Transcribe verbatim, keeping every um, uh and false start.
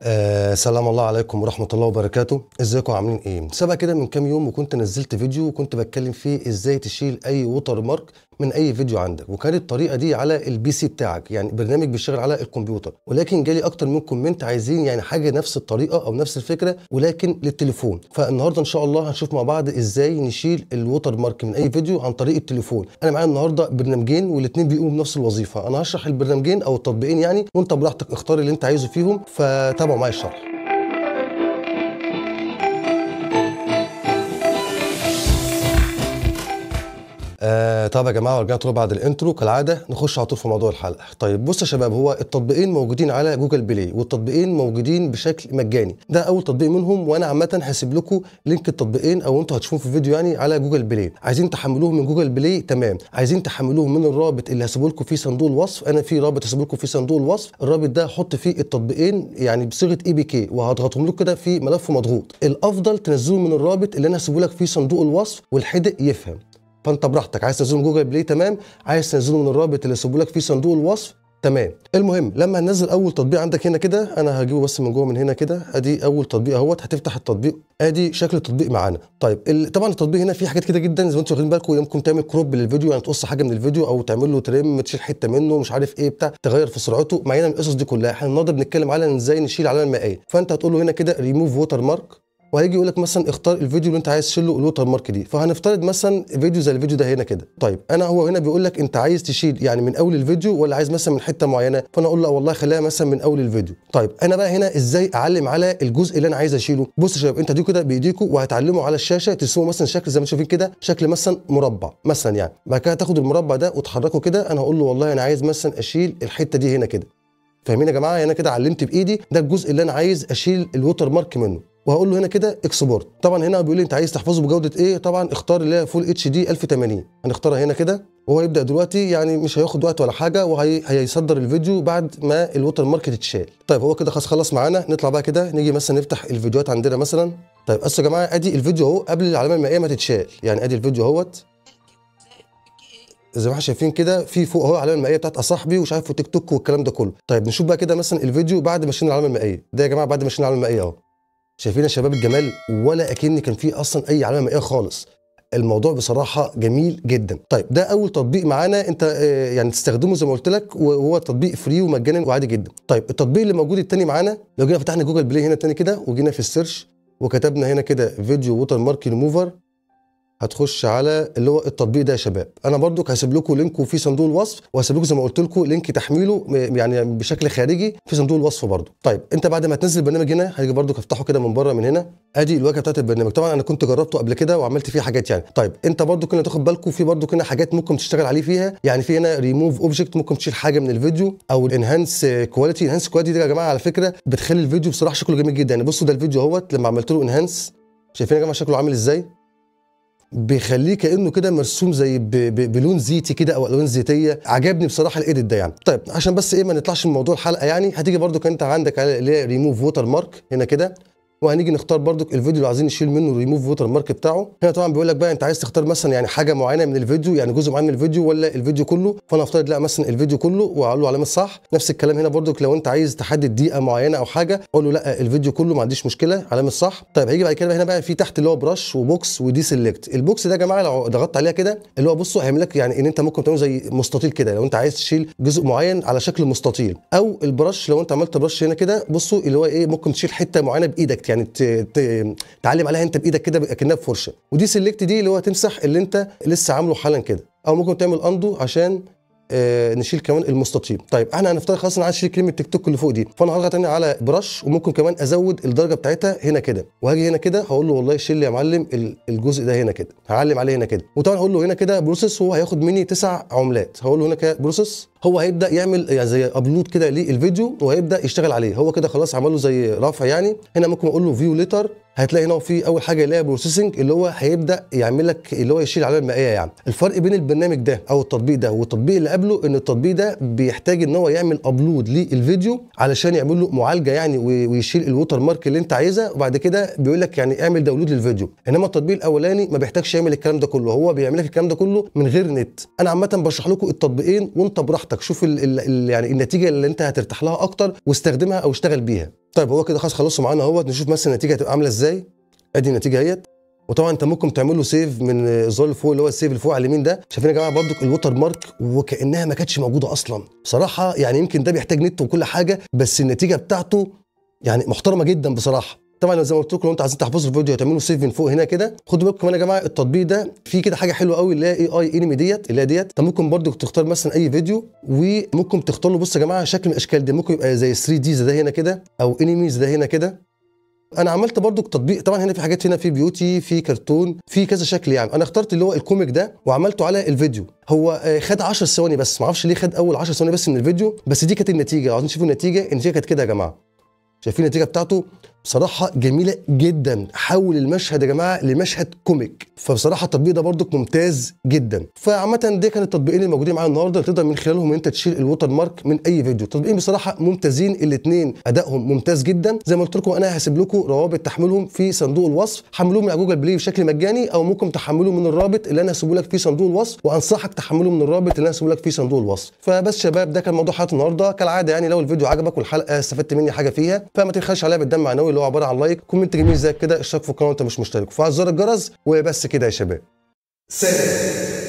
آه سلام الله عليكم ورحمة الله وبركاته. ازيكم عاملين ايه؟ سبق كده من كام يوم وكنت نزلت فيديو وكنت بتكلم فيه ازاي تشيل اي ووتر مارك من اي فيديو عندك، وكانت الطريقة دي على البي سي بتاعك، يعني برنامج بيشتغل على الكمبيوتر. ولكن جالي اكتر من كومنت عايزين يعني حاجة نفس الطريقة او نفس الفكرة ولكن للتليفون. فالنهارده ان شاء الله هنشوف مع بعض ازاي نشيل الووتر مارك من اي فيديو عن طريق التليفون. انا معايا النهارده برنامجين والاثنين بيقوموا بنفس الوظيفة. انا هشرح البرنامجين او التطبيقين يعني، وانت براحتك اختار اللي انت عايزه فيهم، فتابعوا معايا الشرح. آه طب يا جماعه، ورجعت لكم بعد الانترو كالعاده، نخش على طول في موضوع الحلقه. طيب بص يا شباب، هو التطبيقين موجودين على جوجل بلاي والتطبيقين موجودين بشكل مجاني. ده اول تطبيق منهم، وانا عامه هسيب لكم لينك التطبيقين او انتوا هتشوفوه في الفيديو يعني على جوجل بلاي. عايزين تحملوه من جوجل بلاي تمام، عايزين تحملوه من الرابط اللي هسيبه لكم في صندوق الوصف. انا في رابط هسيبه لكم في صندوق الوصف، الرابط ده هحط فيه التطبيقين يعني بصيغه اي بي كي، وهضغطهم لكم كده في ملف مضغوط. الافضل تنزلوه من الرابط اللي انا هسيبه لك في صندوق الوصف والحدق يفهم. فانت براحتك، عايز تنزله من جوجل بلاي تمام، عايز تنزله من الرابط اللي سيبه لك في صندوق الوصف تمام. المهم لما هننزل اول تطبيق عندك هنا كده، انا هجيبه بس من جوه من هنا كده. ادي اول تطبيق اهوت، هتفتح التطبيق، ادي شكل التطبيق معانا. طيب طبعا التطبيق هنا فيه حاجات كده جدا زي ما انتم واخدين بالكم. ممكن تعمل كروب للفيديو، يعني تقص حاجه من الفيديو او تعمل له تريم، تشيل حته منه مش عارف ايه بتاع، تغير في سرعته. معانا القصص دي كلها احنا النهارده بنتكلم على ازاي نشيل علامه مائيه. فانت هتقول له هنا كده ريموف ووتر مارك، وهيجي يقول لك مثلا اختار الفيديو اللي انت عايز تشيله الووتر مارك دي. فهنفترض مثلا فيديو زي الفيديو ده هنا كده. طيب انا هو هنا بيقول لك انت عايز تشيل يعني من اول الفيديو ولا عايز مثلا من حته معينه، فانا اقول له والله خليها مثلا من اول الفيديو. طيب انا بقى هنا ازاي اعلم على الجزء اللي انا عايز اشيله؟ بص يا شباب، انت دي كده بايديكم وهتعلموا على الشاشه، ترسموا مثلا شكل زي ما انتم شايفين كده، شكل مثلا مربع مثلا يعني. بعد كده تاخد المربع ده وتحركه كده. انا هقول له والله انا عايز مثلا اشيل الحته دي هنا كده. فاهمين يا جماعه؟ انا كده علمت بايدي ده الجزء اللي انا عايز اشيل الووتر مارك منه، وهقول له هنا كده اكسبورت. طبعا هنا بيقول لي انت عايز تحفظه بجوده ايه؟ طبعا اختار اللي هي فول اتش دي ألف وثمانين، هنختارها هنا كده. وهو يبدا دلوقتي، يعني مش هياخد وقت ولا حاجه، وهيصدر الفيديو بعد ما الووتر مارك تتشال. طيب هو كده خلاص خلص معانا. نطلع بقى كده نيجي مثلا نفتح الفيديوهات عندنا مثلا. طيب بصوا يا جماعه، ادي الفيديو اهو قبل العلامه المائيه ما تتشال، يعني ادي الفيديو اهوت زي ما احنا شايفين كده، في فوق اهو العلامه المائيه بتاعت اصاحبي ومش عارف وتيك توك والكلام ده كله. طيب نشوف بقى كده مثلا الفيديو بعد ما شلنا العلامه المائيه ده. يا جماعه بعد ما شلنا العلامه المائيه اهو، شايفين يا شباب الجمال؟ ولا اكن كان فيه اصلا اي علامه مائيه خالص. الموضوع بصراحه جميل جدا. طيب ده اول تطبيق معانا، انت اه يعني تستخدمه زي ما قلت لك، وهو تطبيق فري ومجاني وعادي جدا. طيب التطبيق اللي موجود الثاني معانا، لو جينا فتحنا جوجل بلاي هنا الثاني كده وجينا في السيرش وكتبنا هنا كده فيديو ووتر مارك ريموفر، هتخش على اللي هو التطبيق ده يا شباب. انا برضو هسيب لكم لينكه في صندوق الوصف، وهسيب لكم زي ما قلت لكم لينك تحميله يعني بشكل خارجي في صندوق الوصف برضو. طيب انت بعد ما تنزل البرنامج هنا، هيجي برضو افتحه كده من بره من هنا. ادي الواجهه بتاعت البرنامج. طبعا انا كنت جربته قبل كده وعملت فيه حاجات يعني. طيب انت برضو كنا تاخد بالكم في برضو كنا حاجات ممكن تشتغل عليه فيها، يعني في هنا ريموف اوبجكت، ممكن تشيل حاجه من الفيديو، او انهانس كواليتي. انهانس كواليتي دي يا جماعه على فكره بتخلي الفيديو بصراحه شكله جميل جدا. يعني بصوا ده الفيديو اهوت لما عملت له انهانس، شايفين يا جماعه شكله عامل ازاي؟ بيخليه كانه كده مرسوم زي ب ب بلون زيتي كده او الوان زيتيه. عجبني بصراحه الايديت ده يعني. طيب عشان بس ايه ما نطلعش من موضوع الحلقه يعني، هتيجي برده كان انت عندك اللي هي ريموف ووتر مارك هنا كده، وهنيجي نختار برضو الفيديو اللي عايزين نشيل منه ريموف ووتر مارك بتاعه. هنا طبعا بيقول لك بقى انت عايز تختار مثلا يعني حاجه معينه من الفيديو، يعني جزء معين من الفيديو ولا الفيديو كله. فانا افترض لا مثلا الفيديو كله واقول له علامه صح. نفس الكلام هنا برضو لو انت عايز تحدد دقيقه معينه او حاجه، اقول له لا الفيديو كله ما عنديش مشكله، علامه صح. طيب هيجي بعد كده هنا بقى في تحت اللي هو برش وبوكس ودي سيلكت. البوكس ده يا جماعه لو ضغطت عليها كده، اللي هو بصوا هيعمل لك يعني ان انت ممكن تعمله زي مستطيل كده لو انت عايز تشيل جزء معين على شكل مستطيل. او البرش لو انت عملت برش هنا كده، بصوا اللي هو ايه ممكن تشيل حته معينه بايدك، يعني تعلم عليها انت بايدك كده اكنها بفرشه. ودي سيلكت دي اللي هو تمسح اللي انت لسه عامله حالا كده، او ممكن تعمل اندو عشان آه نشيل كمان المستطيل. طيب احنا هنفترض خلاص انا عايز اشيل كلمه تيك توك اللي فوق دي، فانا هضغط تاني على برش، وممكن كمان ازود الدرجه بتاعتها هنا كده، وهاجي هنا كده هقول له والله شيل لي يا معلم الجزء ده هنا كده، هعلم عليه هنا كده. وطبعا هقول له هنا كده بروسيس، هو هياخد مني تسع عملات. هقول له هنا كده بروسيس، هو هيبدا يعمل يعني زي ابلود كده للفيديو وهيبدا يشتغل عليه. هو كده خلاص عمل له زي رفع يعني. هنا ممكن اقول له فيو ليتر، هتلاقي هنا في اول حاجه اللي هي بروسيسنج، اللي هو هيبدا يعمل لك اللي هو يشيل العلامه المائيه يعني. الفرق بين البرنامج ده او التطبيق ده والتطبيق اللي قبله، ان التطبيق ده بيحتاج ان هو يعمل ابلود للفيديو علشان يعمل له معالجه يعني ويشيل الووتر مارك اللي انت عايزها، وبعد كده بيقول لك يعني اعمل داونلود للفيديو. انما التطبيق الاولاني ما بيحتاجش يعمل الكلام ده كله، هو بيعمل لك الكلام ده كله من غير نت. انا عامه بشرح لكم التطبيقين وانت براحتك شوف ال ال ال يعني النتيجه اللي انت هترتاح لها اكتر واستخدمها او اشتغل بيها. طيب هو كده خلاص خلصوا معانا اهوت. نشوف مثلا النتيجه هتبقى عامله ازاي. ادي النتيجه اهيت. وطبعا انت ممكن تعمل له سيف من الزرار اللي فوق اللي هو السيف اللي فوق على اليمين ده. شايفين يا جماعه برضك الوتر مارك وكانها ما كانتش موجوده اصلا. بصراحه يعني يمكن ده بيحتاج نت وكل حاجه، بس النتيجه بتاعته يعني محترمه جدا بصراحه. طبعا زي ما قلت لكم لو انتوا عايزين تحفظوا الفيديو هتعملوا سيف من فوق هنا كده. خدوا بالكم كمان يا جماعه التطبيق ده فيه كده حاجه حلوه قوي اللي هي اي اي انمي ديت اللي هي ديت. انت ممكن برضو تختار مثلا اي فيديو وممكن تختار له بصوا يا جماعه شكل من الاشكال دي. ممكن يبقى زي ثري دي زي ده هنا كده، او انميز ده هنا كده. انا عملت برضو تطبيق طبعا هنا في حاجات، هنا في بيوتي، في كرتون، في كذا شكل يعني. انا اخترت اللي هو الكوميك ده وعملته على الفيديو. هو خد عشر ثواني بس، ما اعرفش ليه خد اول عشر ثواني بس من الفيديو، بس دي كانت النتيجه. عايزين تشوفوا النتيجه، النتيجه كانت كده يا جماعه. شايفين النتيجه بتاعته بصراحه جميله جدا. حول المشهد يا جماعه لمشهد كوميك. فبصراحه التطبيق ده برضو ممتاز جدا. فعامه ده كان التطبيقين الموجودين معايا النهارده اللي تقدر من خلالهم انت تشيل الوتر مارك من اي فيديو. التطبيقين بصراحه ممتازين الاثنين، ادائهم ممتاز جدا. زي ما قلت لكم انا هسيب لكم روابط تحميلهم في صندوق الوصف. حملوهم من على جوجل بلاي بشكل مجاني، او ممكن تحملوا من الرابط اللي انا هسيبه لك في صندوق الوصف، وانصحك تحمله من الرابط اللي انا هسيبه لك في صندوق الوصف. فبس شباب ده كان موضوع حلقه النهارده. كالعاده يعني لو الفيديو عجبك والحلقه استفدت مني حاجه فيها، فما تبخلش عليها بالدم معنوي اللي هو عباره عن لايك، كومنت جميل زي كده، اشتراك في القناه وانت مش مشترك، وفعل زر الجرس. وبس كده يا شباب. سلام.